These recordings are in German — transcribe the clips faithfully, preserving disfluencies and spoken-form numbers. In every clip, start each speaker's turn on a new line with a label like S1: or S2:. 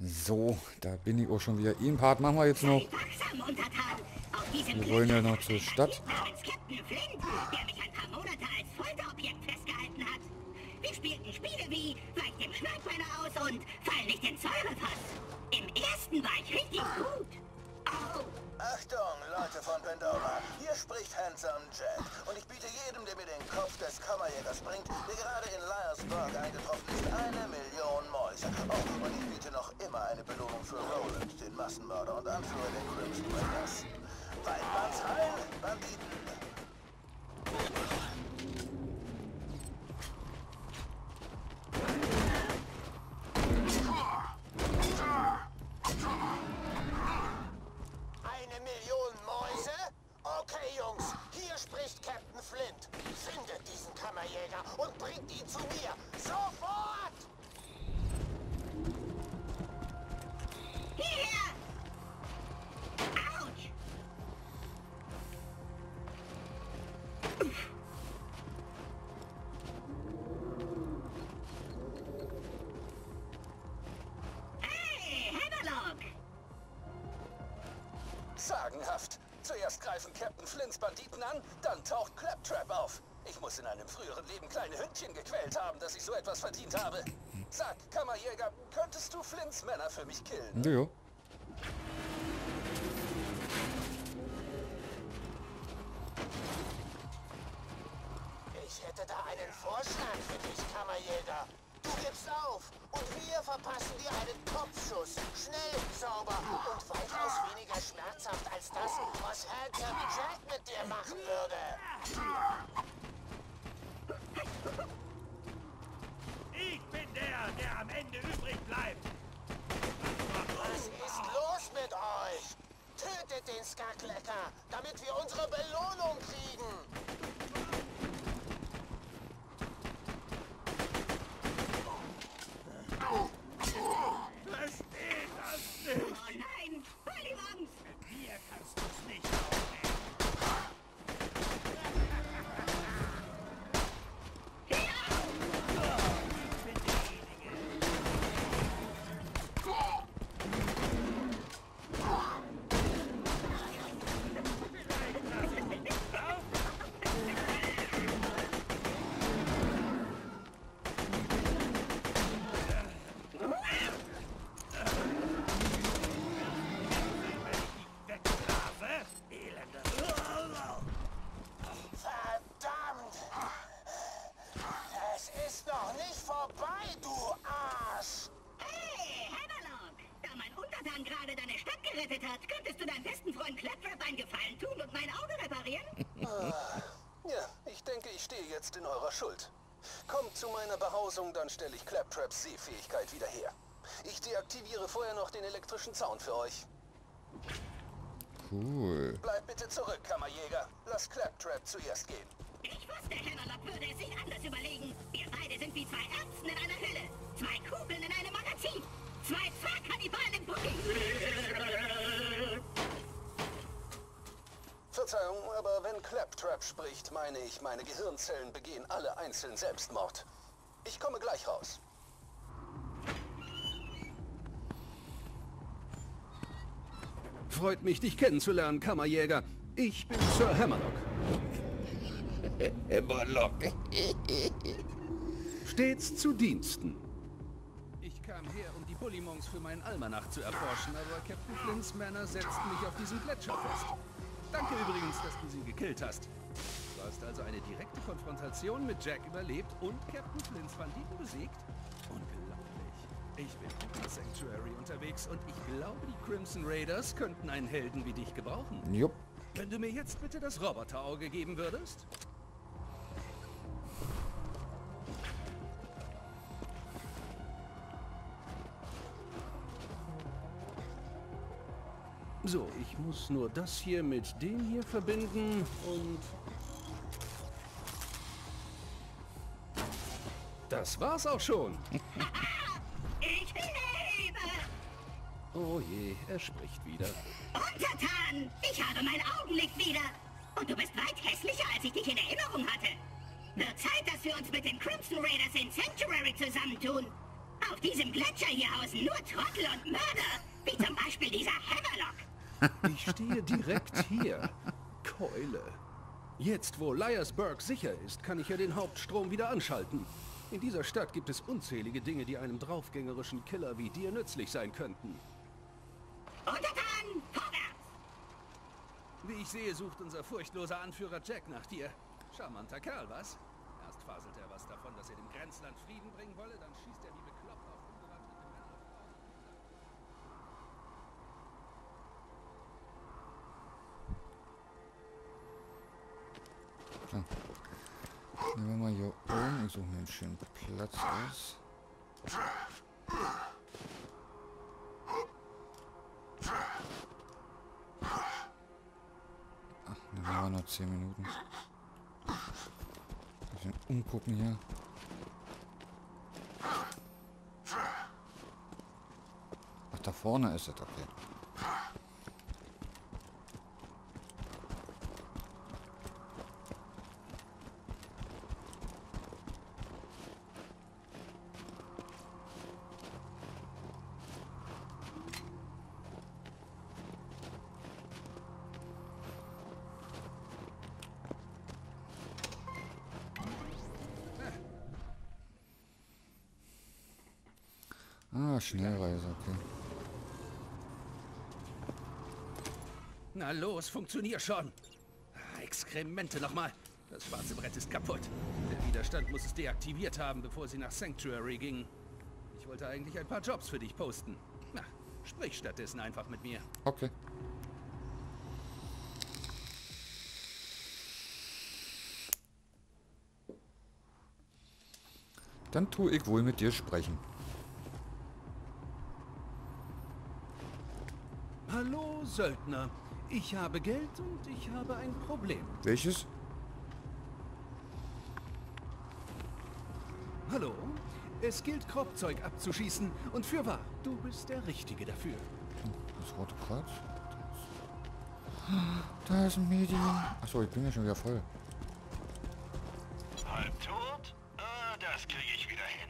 S1: So, da bin ich auch schon wieder. Ihn Part machen wir jetzt noch. Wir wollen ja noch zur Stadt.
S2: Wir spielten Spiele wie Weich dem Schwertbrenner aus und Fall nicht in Säurefass. Im ersten war ich richtig gut. Oh.
S3: Achtung, Leute von Pandora. Hier spricht Handsome Jack. Und ich biete jedem, der mir den Kopf des Kammerjägers bringt, der gerade in Liarsburg eingetroffen ist, eine Million Mäuse. Oh, und ich biete noch immer eine Belohnung für Roland, den Massenmörder und Anführer der Crimson Raiders. Weidmannsheil, Banditen.
S4: Eine Million Mäuse? Okay, Jungs, hier spricht Captain Flint. Findet diesen Kammerjäger und bringt ihn zu mir. Sofort!
S2: Hierher! Autsch! Hey, Hammerlock!
S3: Sagenhaft. Zuerst greifen Captain Flints Banditen an, dann taucht Claptrap auf. Ich muss in einem früheren Leben kleine Hündchen gequält haben, dass ich so etwas verdient habe. Sag, Kammerjäger, könntest du Flints Männer für mich killen?
S1: Ja.
S4: Ich hätte da einen Vorschlag für dich, Kammerjäger. Du gibst auf und wir verpassen dir einen Kopfschuss. Schnell, sauber und weitaus weniger schmerzhaft als das, was Handsome Jack mit dir machen würde.
S5: Ich bin der, der am Ende übrig bleibt.
S4: Was ist los mit euch? Tötet den Skaklecker, damit wir unsere Belohnung kriegen.
S5: Versteht das nicht?
S2: Oh nein! Pollywons!
S5: Mit mir kannst du es nicht aufnehmen. Ich bin derjenige. Vielleicht lass ich mich auf. Wegblase, elender.
S4: Verdammt! Es ist noch nicht vorbei, du Arsch!
S2: Hey, Hammerlock! Da mein Untertan gerade deine Stadt gerettet hat, könntest du deinem besten Freund Claptrap einen Gefallen tun und mein Auge reparieren?
S3: Ja, ich denke, ich stehe jetzt in eurer Schuld. Kommt zu meiner Behausung, dann stelle ich Claptraps Sehfähigkeit wieder her. Ich deaktiviere vorher noch den elektrischen Zaun für euch.
S1: Cool.
S3: Bleibt bitte zurück, Kammerjäger. Lass Claptrap zuerst gehen.
S2: Ich wusste, Hammerlock würde es sich anders überlegen. Wir beide sind wie zwei Erbsen in einer Hülle. Zwei Kugeln in einem Magazin. Zwei Pfarrkannibalen im Buggy.
S3: Verzeihung, aber wenn Claptrap spricht, meine ich, meine Gehirnzellen begehen alle einzeln Selbstmord. Ich komme gleich raus.
S6: Freut mich, dich kennenzulernen, Kammerjäger. Ich bin Sir Hammerlock.
S1: Hammerlock.
S6: Stets zu Diensten. Ich kam her, um die Bullymons für meinen Almanach zu erforschen, aber Captain Flints Männer setzten mich auf diesem Gletscher fest. Danke übrigens, dass du sie gekillt hast. Du hast also eine direkte Konfrontation mit Jack überlebt und Captain Flints Banditen besiegt? Unglaublich. Ich bin in Sanctuary unterwegs und ich glaube, die Crimson Raiders könnten einen Helden wie dich gebrauchen.
S1: Jupp.
S6: Wenn du mir jetzt bitte das Roboterauge geben würdest? So, ich muss nur das hier mit dem hier verbinden und... Das war's auch schon.
S2: Ich lebe!
S6: Oh je, er spricht wieder.
S2: Untertan! Ich habe mein Augenlicht wieder! Und du bist weit hässlicher, als ich dich in Erinnerung hatte. Wird Zeit, dass wir uns mit den Crimson Raiders in Sanctuary zusammentun. Auf diesem Gletscher hier hausen nur Trottel und Mörder, wie zum Beispiel dieser Hammerlock.
S6: Ich stehe direkt hier. Keule. Jetzt, wo Liarsburg sicher ist, kann ich ja den Hauptstrom wieder anschalten. In dieser Stadt gibt es unzählige Dinge, die einem draufgängerischen Killer wie dir nützlich sein könnten.
S2: Untertan, vorwärts!
S6: Wie ich sehe, sucht unser furchtloser Anführer Jack nach dir. Charmanter Kerl, was? Erst faselt er was davon, dass er dem Grenzland Frieden bringen wolle, dann schießt er wie bekloppt auf unbewaffnete Männer.
S1: So. Nehmen wir mal hier oben. Ich suche mir einen schönen Platz aus. Ach, dann haben wir noch zehn Minuten. Ein bisschen umgucken hier. Ach, da vorne ist es, okay. Ah, Schnellreise, okay.
S6: Na los, funktionier schon. Ah, Exkremente nochmal. Das schwarze Brett ist kaputt. Der Widerstand muss es deaktiviert haben, bevor sie nach Sanctuary gingen. Ich wollte eigentlich ein paar Jobs für dich posten. Na, sprich stattdessen einfach mit mir.
S1: Okay. Dann tue ich wohl mit dir sprechen.
S6: Hallo, Söldner. Ich habe Geld und ich habe ein Problem.
S1: Welches?
S6: Hallo? Es gilt, Kropfzeug abzuschießen. Und fürwahr, du bist der Richtige dafür.
S1: Das rote Kreuz. Da ist ein Medium. Achso, ich bin ja schon wieder voll.
S5: Halb tot? Ah, das kriege ich wieder hin.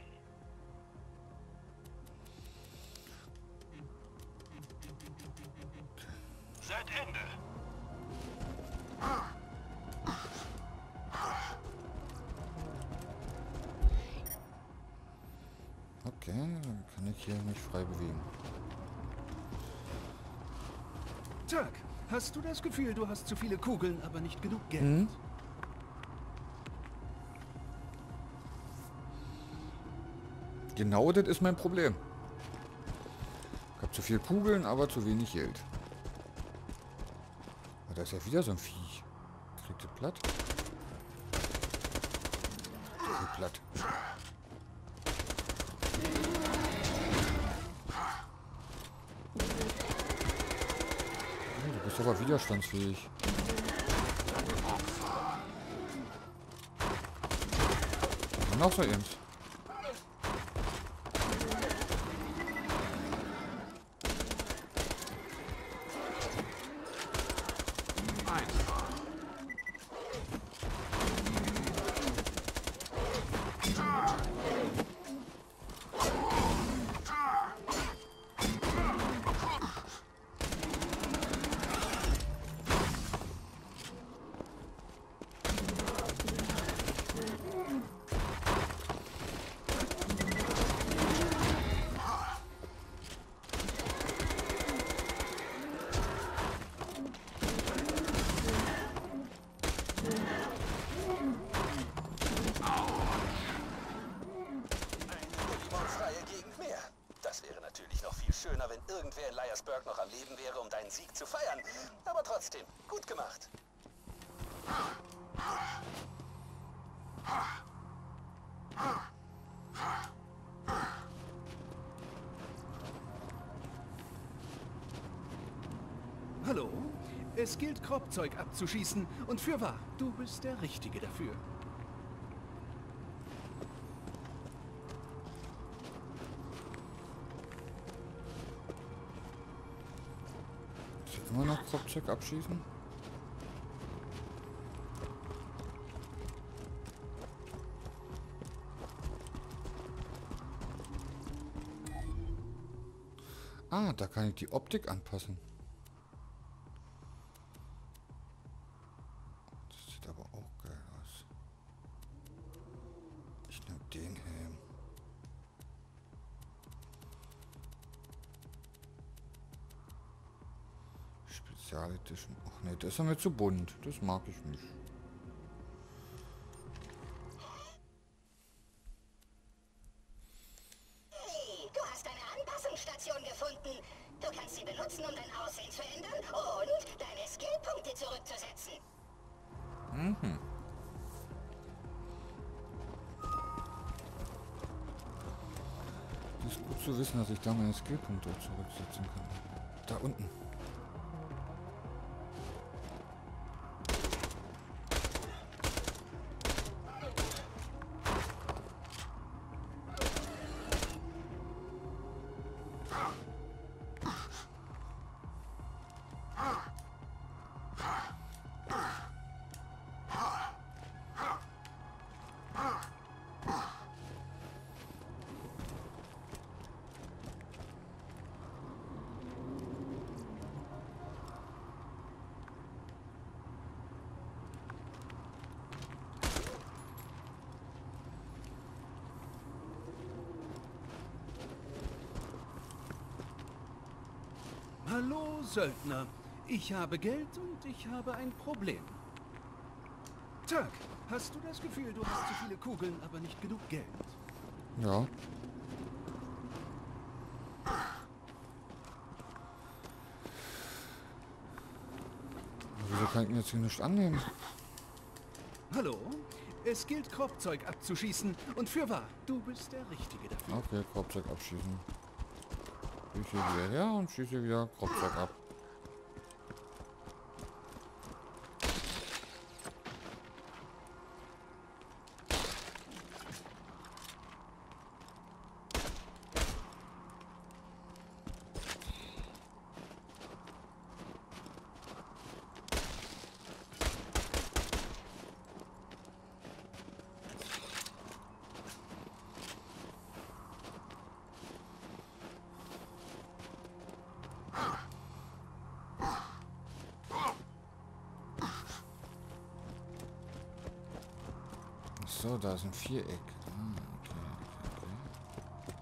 S5: Seit Ende.
S1: Okay, dann kann ich hier mich frei bewegen.
S6: Tag, hast du das Gefühl, du hast zu viele Kugeln, aber nicht genug Geld?
S1: Mhm. Genau das ist mein Problem. Ich habe zu viel Kugeln, aber zu wenig Geld. Ah, da ist ja wieder so ein Viech. Kriegt das platt? Kriegt platt. Oh, du bist aber widerstandsfähig. Und noch so eins.
S4: Schöner, wenn irgendwer in Liarsburg noch am Leben wäre, um deinen Sieg zu feiern. Aber trotzdem, gut gemacht.
S6: Hallo? Es gilt, Kropfzeug abzuschießen. Und fürwahr, du bist der Richtige dafür.
S1: Immer noch Kropfzeug abschießen? Ah, da kann ich die Optik anpassen. Das sieht aber auch geil aus. Ich nehme den Helm. Spezialedition. Ach nee, das ist mir zu bunt. Das mag ich nicht.
S2: Hey, du hast eine Anpassungsstation gefunden. Du kannst sie benutzen, um dein Aussehen zu ändern und deine Skillpunkte zurückzusetzen.
S1: Mhm. Das ist gut zu wissen, dass ich da meine Skillpunkte zurücksetzen kann. Da unten.
S6: Hallo, Söldner. Ich habe Geld und ich habe ein Problem. Tag, hast du das Gefühl, du hast zu viele Kugeln, aber nicht genug Geld?
S1: Ja. Wieso kann ich ihn jetzt hier nicht annehmen?
S6: Hallo? Es gilt, Kropfzeug abzuschießen. Und für wahr, du bist der Richtige dafür.
S1: Okay, Kropfzeug abschießen. Ich hier wieder her und schieße wieder Kropfzeug ab. So, da ist ein Viereck. Ah, okay, okay, okay.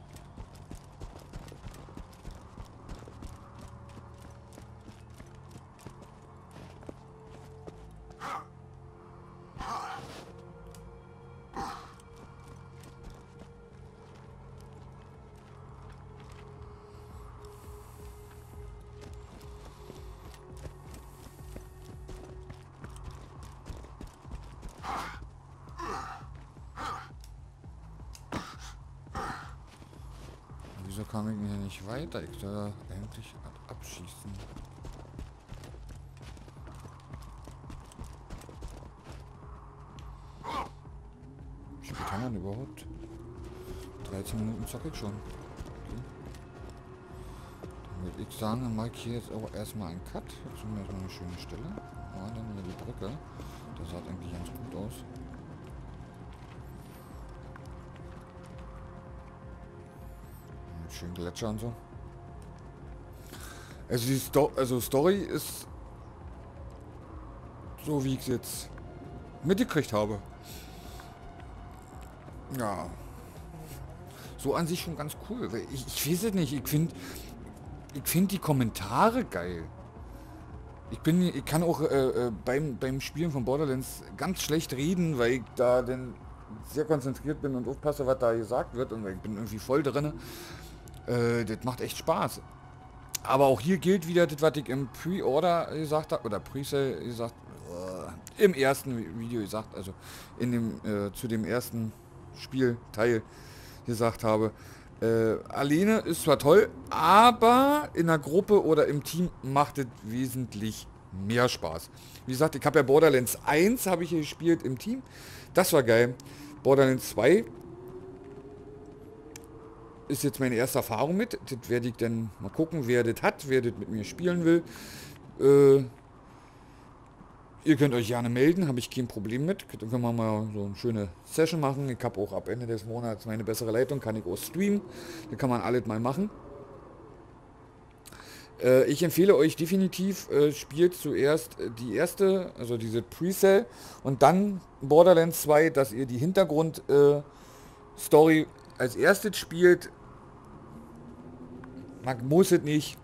S1: Wieso kam ich hier nicht weiter? Ich soll eigentlich ab abschießen. Wie viel kann man überhaupt? dreizehn Minuten zocke ich schon. Okay. Dann würde ich sagen, dann mache ich hier jetzt auch erstmal einen Cut. Jetzt haben wir erstmal eine schöne Stelle. Ja, dann wieder die Brücke. Das sah eigentlich ganz gut aus. Schön Gletscher und so. Also die Sto also Story ist so, wie ich es jetzt mitgekriegt habe. Ja. So an sich schon ganz cool. Ich, ich weiß es nicht. Ich finde ich finde die Kommentare geil. Ich bin, ich kann auch äh, beim, beim Spielen von Borderlands ganz schlecht reden, weil ich da dann sehr konzentriert bin und aufpasse, was da gesagt wird, und ich bin irgendwie voll drin. Äh, das macht echt Spaß. Aber auch hier gilt wieder das, was ich im Pre-Order gesagt habe, oder Pre-Sale gesagt, äh, im ersten Video gesagt, also in dem, äh, zu dem ersten Spielteil gesagt habe. Äh, alleine ist zwar toll, aber in einer Gruppe oder im Team macht es wesentlich mehr Spaß. Wie gesagt, ich habe ja Borderlands eins habe ich hier gespielt im Team. Das war geil. Borderlands zwei ist jetzt meine erste Erfahrung mit. Das werde ich dann mal gucken, wer das hat, wer das mit mir spielen will. Äh, ihr könnt euch gerne melden, habe ich kein Problem mit. Dann können wir mal so eine schöne Session machen. Ich habe auch ab Ende des Monats meine bessere Leitung, kann ich auch streamen. Da kann man alles mal machen. Äh, ich empfehle euch definitiv, äh, spielt zuerst äh, die erste, also diese Pre-Sale und dann Borderlands zwei, dass ihr die Hintergrund-Story äh, als erstes spielt. Man muss es nicht.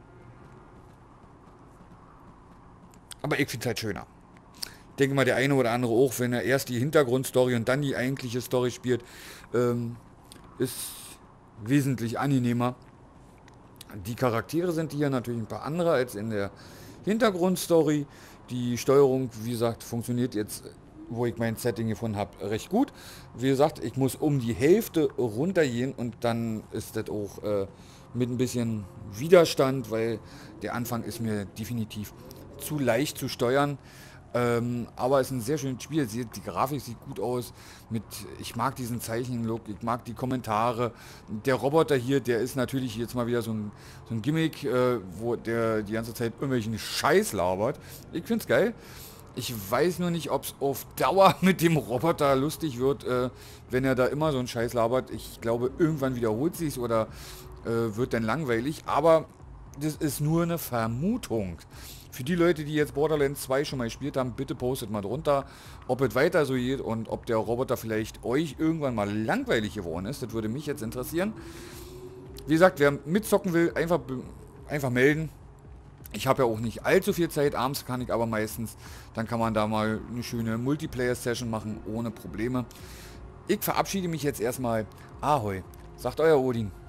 S1: Aber ich finde es halt schöner. Ich denke mal, der eine oder andere auch, wenn er erst die Hintergrundstory und dann die eigentliche Story spielt, ähm, ist wesentlich angenehmer. Die Charaktere sind hier natürlich ein paar andere als in der Hintergrundstory. Die Steuerung, wie gesagt, funktioniert jetzt, wo ich mein Setting gefunden habe, recht gut. Wie gesagt, ich muss um die Hälfte runtergehen und dann ist das auch äh, mit ein bisschen Widerstand, weil der Anfang ist mir definitiv zu leicht zu steuern. Ähm, aber es ist ein sehr schönes Spiel. Die Grafik sieht gut aus. Mit, ich mag diesen Zeichenlook, ich mag die Kommentare. Der Roboter hier, der ist natürlich jetzt mal wieder so ein, so ein Gimmick, äh, wo der die ganze Zeit irgendwelchen Scheiß labert. Ich finde es geil. Ich weiß nur nicht, ob es auf Dauer mit dem Roboter lustig wird, äh, wenn er da immer so einen Scheiß labert. Ich glaube, irgendwann wiederholt sich oder äh, wird dann langweilig. Aber das ist nur eine Vermutung. Für die Leute, die jetzt Borderlands zwei schon mal gespielt haben, bitte postet mal drunter, ob es weiter so geht und ob der Roboter vielleicht euch irgendwann mal langweilig geworden ist. Das würde mich jetzt interessieren. Wie gesagt, wer mitzocken will, einfach, einfach melden. Ich habe ja auch nicht allzu viel Zeit, abends kann ich aber meistens, dann kann man da mal eine schöne Multiplayer-Session machen, ohne Probleme. Ich verabschiede mich jetzt erstmal. Ahoi, sagt euer Odin.